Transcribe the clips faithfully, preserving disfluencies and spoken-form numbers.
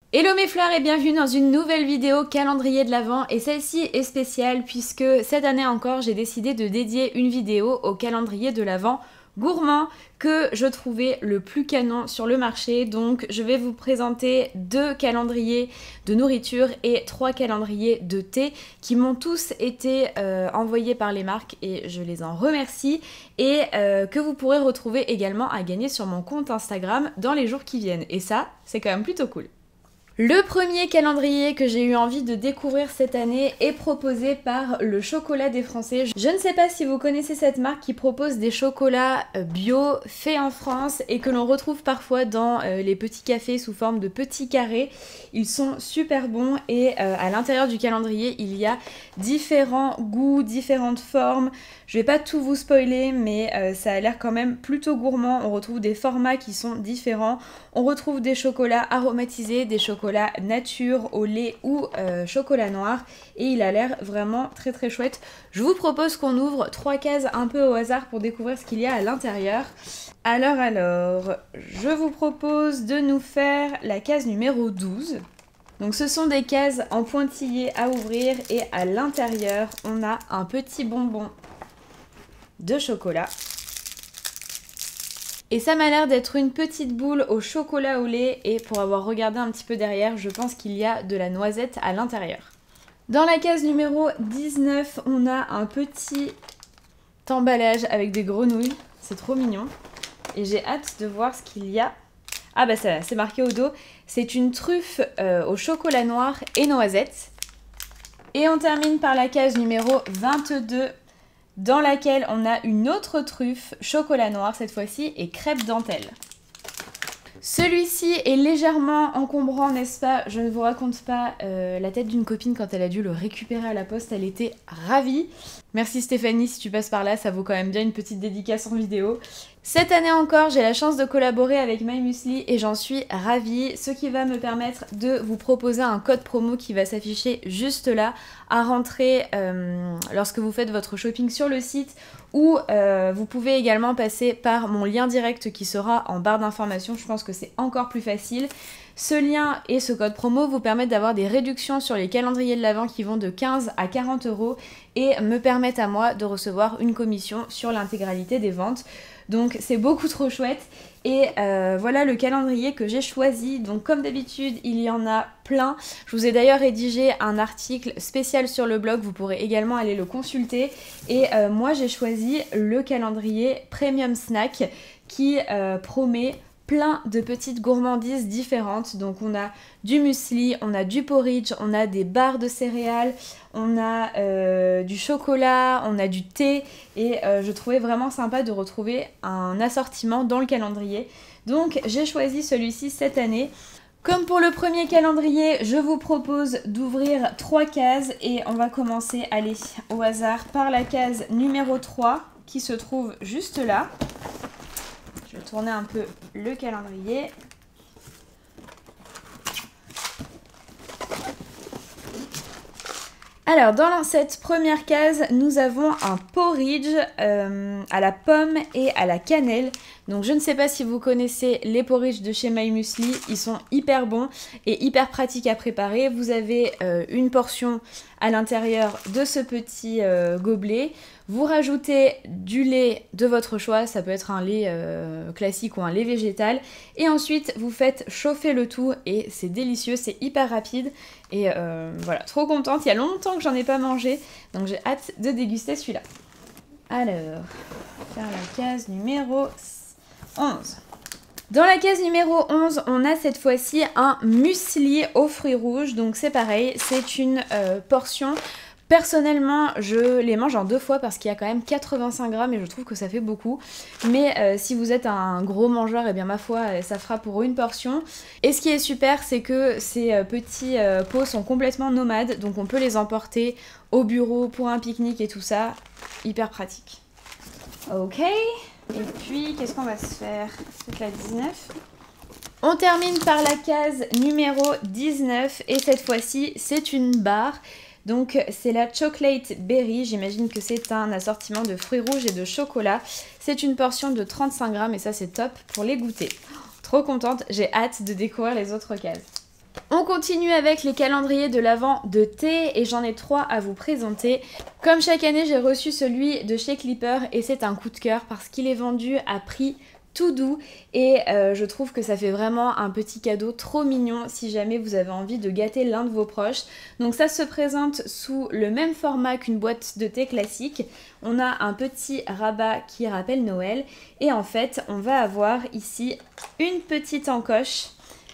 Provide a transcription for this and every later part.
Hello mes fleurs et bienvenue dans une nouvelle vidéo calendrier de l'Avent, et celle-ci est spéciale puisque cette année encore j'ai décidé de dédier une vidéo au calendrier de l'Avent gourmand que je trouvais le plus canon sur le marché. Donc je vais vous présenter deux calendriers de nourriture et trois calendriers de thé qui m'ont tous été euh, envoyés par les marques et je les en remercie, et euh, que vous pourrez retrouver également à gagner sur mon compte Instagram dans les jours qui viennent, et ça c'est quand même plutôt cool. Le premier calendrier que j'ai eu envie de découvrir cette année est proposé par le Chocolat des Français. Je ne sais pas si vous connaissez cette marque qui propose des chocolats bio faits en France et que l'on retrouve parfois dans les petits cafés sous forme de petits carrés. Ils sont super bons et à l'intérieur du calendrier il y a différents goûts, différentes formes. Je vais pas tout vous spoiler, mais euh, ça a l'air quand même plutôt gourmand. On retrouve des formats qui sont différents. On retrouve des chocolats aromatisés, des chocolats nature au lait ou euh, chocolat noir. Et il a l'air vraiment très très chouette. Je vous propose qu'on ouvre trois cases un peu au hasard pour découvrir ce qu'il y a à l'intérieur. Alors alors, je vous propose de nous faire la case numéro douze. Donc ce sont des cases en pointillé à ouvrir et à l'intérieur on a un petit bonbon de chocolat. Et ça m'a l'air d'être une petite boule au chocolat au lait, et pour avoir regardé un petit peu derrière, je pense qu'il y a de la noisette à l'intérieur. Dans la case numéro dix-neuf, on a un petit emballage avec des grenouilles, c'est trop mignon. Et j'ai hâte de voir ce qu'il y a. Ah bah ça, c'est marqué au dos, c'est une truffe euh, au chocolat noir et noisette. Et on termine par la case numéro vingt-deux, dans laquelle on a une autre truffe chocolat noir cette fois-ci et crêpe dentelle. Celui-ci est légèrement encombrant, n'est-ce pas? Je ne vous raconte pas euh, la tête d'une copine quand elle a dû le récupérer à la poste, elle était ravie. Merci Stéphanie, si tu passes par là, ça vaut quand même bien une petite dédicace en vidéo. Cette année encore, j'ai la chance de collaborer avec My Muesli et j'en suis ravie, ce qui va me permettre de vous proposer un code promo qui va s'afficher juste là, à rentrer euh, lorsque vous faites votre shopping sur le site, ou euh, vous pouvez également passer par mon lien direct qui sera en barre d'informations. Je pense que c'est encore plus facile. Ce lien et ce code promo vous permettent d'avoir des réductions sur les calendriers de l'Avent qui vont de quinze à quarante euros et me permettent à moi de recevoir une commission sur l'intégralité des ventes. Donc c'est beaucoup trop chouette. Et euh, voilà le calendrier que j'ai choisi. Donc comme d'habitude, il y en a plein. Je vous ai d'ailleurs rédigé un article spécial sur le blog, vous pourrez également aller le consulter. Et euh, moi j'ai choisi le calendrier Premium Snack qui euh, promet plein de petites gourmandises différentes. Donc on a du muesli, on a du porridge, on a des barres de céréales, on a euh, du chocolat, on a du thé, et euh, je trouvais vraiment sympa de retrouver un assortiment dans le calendrier. Donc j'ai choisi celui-ci cette année. Comme pour le premier calendrier, je vous propose d'ouvrir trois cases et on va commencer, allez, au hasard, par la case numéro trois qui se trouve juste là. Je vais tourner un peu le calendrier. Alors, dans cette première case, nous avons un porridge euh, à la pomme et à la cannelle. Donc, je ne sais pas si vous connaissez les porridge de chez My Muesli. Ils sont hyper bons et hyper pratiques à préparer. Vous avez euh, une portion à l'intérieur de ce petit euh, gobelet. Vous rajoutez du lait de votre choix, ça peut être un lait euh, classique ou un lait végétal. Et ensuite, vous faites chauffer le tout et c'est délicieux, c'est hyper rapide. Et euh, voilà, trop contente. Il y a longtemps que j'en ai pas mangé, donc j'ai hâte de déguster celui-là. Alors, faire la case numéro onze. Dans la case numéro onze, on a cette fois-ci un muesli aux fruits rouges. Donc c'est pareil, c'est une euh, portion. Personnellement, je les mange en deux fois parce qu'il y a quand même quatre-vingt-cinq grammes et je trouve que ça fait beaucoup. Mais euh, si vous êtes un gros mangeur, et eh bien ma foi, ça fera pour une portion. Et ce qui est super, c'est que ces euh, petits euh, pots sont complètement nomades. Donc on peut les emporter au bureau pour un pique-nique et tout ça. Hyper pratique. Ok. Et puis, qu'est-ce qu'on va se faire? C'est la dix-neuf. On termine par la case numéro dix-neuf et cette fois-ci, c'est une barre. Donc c'est la Chocolate Berry, j'imagine que c'est un assortiment de fruits rouges et de chocolat. C'est une portion de trente-cinq grammes et ça c'est top pour les goûter. Trop contente, j'ai hâte de découvrir les autres cases. On continue avec les calendriers de l'Avent de thé et j'en ai trois à vous présenter. Comme chaque année, j'ai reçu celui de chez Clipper et c'est un coup de cœur parce qu'il est vendu à prix tout doux et euh, je trouve que ça fait vraiment un petit cadeau trop mignon si jamais vous avez envie de gâter l'un de vos proches. Donc ça se présente sous le même format qu'une boîte de thé classique. On a un petit rabat qui rappelle Noël et en fait on va avoir ici une petite encoche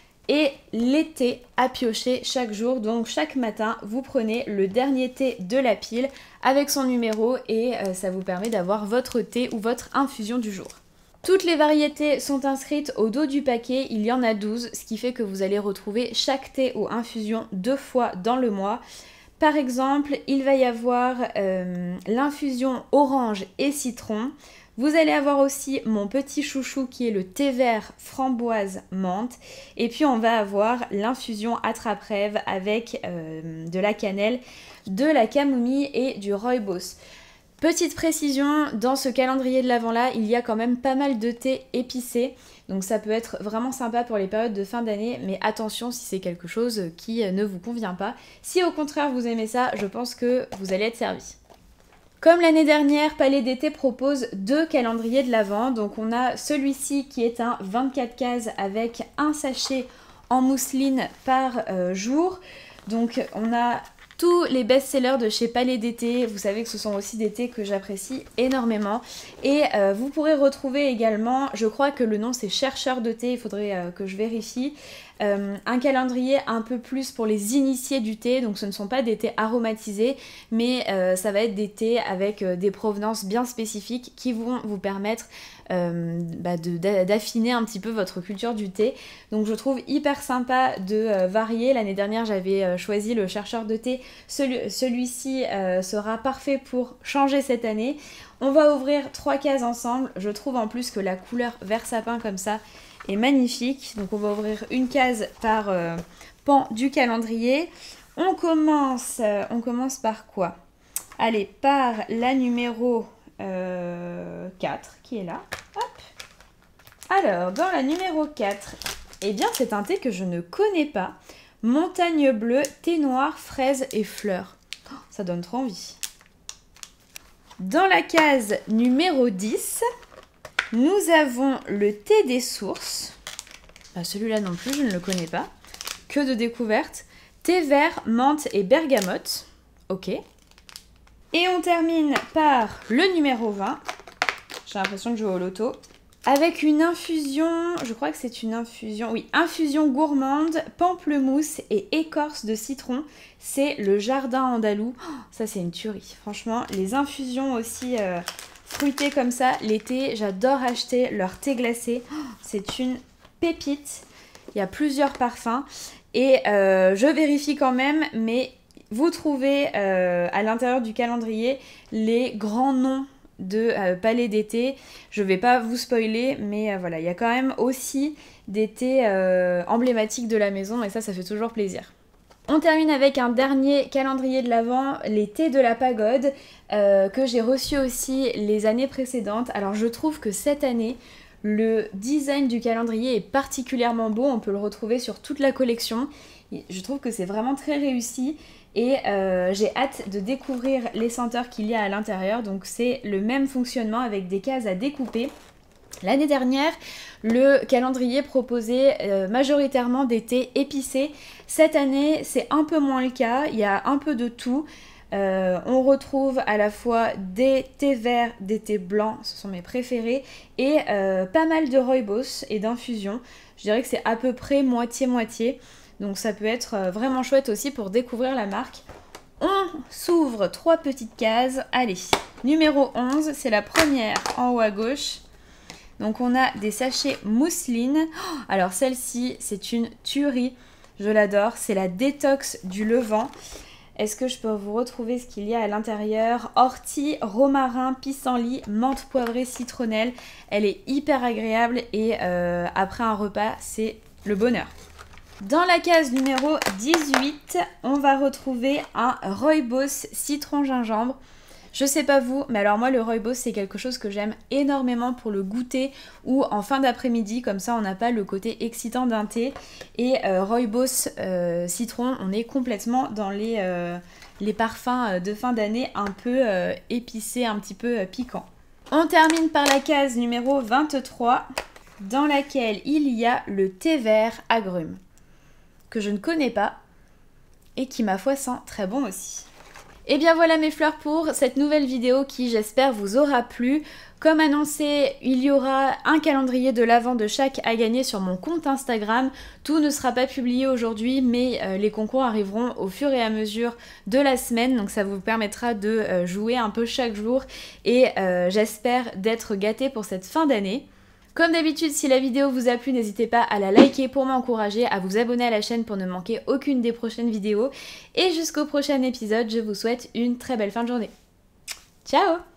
et les thés à piocher chaque jour. Donc chaque matin, vous prenez le dernier thé de la pile avec son numéro et euh, ça vous permet d'avoir votre thé ou votre infusion du jour. Toutes les variétés sont inscrites au dos du paquet, il y en a douze, ce qui fait que vous allez retrouver chaque thé ou infusion deux fois dans le mois. Par exemple, il va y avoir euh, l'infusion orange et citron. Vous allez avoir aussi mon petit chouchou qui est le thé vert framboise menthe. Et puis on va avoir l'infusion attrape-rêve avec euh, de la cannelle, de la camomille et du rooibos. Petite précision, dans ce calendrier de l'Avent là, il y a quand même pas mal de thé épicé. Donc ça peut être vraiment sympa pour les périodes de fin d'année, mais attention si c'est quelque chose qui ne vous convient pas. Si au contraire vous aimez ça, je pense que vous allez être servi. Comme l'année dernière, Palais d'été propose deux calendriers de l'Avent. Donc on a celui-ci qui est un vingt-quatre cases avec un sachet en mousseline par euh, jour. Donc on a tous les best-sellers de chez Palais d'été. Vous savez que ce sont aussi des thés que j'apprécie énormément. Et euh, vous pourrez retrouver également, je crois que le nom c'est Chercheur de thé, il faudrait euh, que je vérifie. Euh, un calendrier un peu plus pour les initiés du thé, donc ce ne sont pas des thés aromatisés, mais euh, ça va être des thés avec euh, des provenances bien spécifiques qui vont vous permettre euh, bah d'affiner un petit peu votre culture du thé. Donc je trouve hyper sympa de euh, varier. L'année dernière j'avais euh, choisi le Chercheur de thé, Celui, celui-ci euh, sera parfait pour changer cette année. On va ouvrir trois cases ensemble, je trouve en plus que la couleur vert sapin comme ça est magnifique. Donc on va ouvrir une case par euh, pan du calendrier. On commence, euh, on commence par quoi? Allez, par la numéro euh, quatre qui est là. Hop. Alors, dans la numéro quatre, eh bien c'est un thé que je ne connais pas. Montagne bleue, thé noir, fraises et fleurs. Oh, ça donne trop envie. Dans la case numéro dix, nous avons le thé des sources. Bah, celui-là non plus, je ne le connais pas. Que de découvertes. Thé vert, menthe et bergamote. Ok. Et on termine par le numéro vingt. J'ai l'impression de jouer au loto. Avec une infusion, je crois que c'est une infusion, oui, infusion gourmande, pamplemousse et écorce de citron. C'est le jardin andalou. Oh, ça, c'est une tuerie. Franchement, les infusions aussi euh, fruitées comme ça, l'été, j'adore acheter leur thé glacé. Oh, c'est une pépite. Il y a plusieurs parfums. Et euh, je vérifie quand même, mais vous trouvez euh, à l'intérieur du calendrier les grands noms de euh, Palais d'été. Je vais pas vous spoiler, mais euh, voilà, il y a quand même aussi des thés euh, emblématiques de la maison et ça, ça fait toujours plaisir. On termine avec un dernier calendrier de l'Avent, les thés de la pagode, euh, que j'ai reçu aussi les années précédentes. Alors je trouve que cette année, le design du calendrier est particulièrement beau, on peut le retrouver sur toute la collection. Je trouve que c'est vraiment très réussi. Et euh, j'ai hâte de découvrir les senteurs qu'il y a à l'intérieur. Donc c'est le même fonctionnement avec des cases à découper. L'année dernière, le calendrier proposait euh, majoritairement des thés épicés. Cette année, c'est un peu moins le cas. Il y a un peu de tout. Euh, on retrouve à la fois des thés verts, des thés blancs, ce sont mes préférés, et euh, pas mal de rooibos et d'infusions. Je dirais que c'est à peu près moitié-moitié. Donc ça peut être vraiment chouette aussi pour découvrir la marque. On s'ouvre trois petites cases. Allez, numéro onze, c'est la première en haut à gauche. Donc on a des sachets mousseline. Oh, alors celle-ci, c'est une tuerie. Je l'adore. C'est la détox du Levant. Est-ce que je peux vous retrouver ce qu'il y a à l'intérieur? Ortie, romarin, pissenlit, menthe poivrée, citronnelle. Elle est hyper agréable et euh, après un repas, c'est le bonheur. Dans la case numéro dix-huit, on va retrouver un rooibos citron gingembre. Je sais pas vous, mais alors moi le rooibos c'est quelque chose que j'aime énormément pour le goûter ou en fin d'après-midi, comme ça on n'a pas le côté excitant d'un thé. Et euh, rooibos euh, citron, on est complètement dans les, euh, les parfums de fin d'année un peu euh, épicés, un petit peu euh, piquants. On termine par la case numéro vingt-trois, dans laquelle il y a le thé vert agrumes, que je ne connais pas et qui ma foi sent très bon aussi. Et bien voilà mes fleurs pour cette nouvelle vidéo qui j'espère vous aura plu. Comme annoncé, il y aura un calendrier de l'Avent de chaque à gagner sur mon compte Instagram. Tout ne sera pas publié aujourd'hui, mais euh, les concours arriveront au fur et à mesure de la semaine. Donc ça vous permettra de euh, jouer un peu chaque jour et euh, j'espère d'être gâtée pour cette fin d'année. Comme d'habitude, si la vidéo vous a plu, n'hésitez pas à la liker pour m'encourager, à vous abonner à la chaîne pour ne manquer aucune des prochaines vidéos. Et jusqu'au prochain épisode, je vous souhaite une très belle fin de journée. Ciao!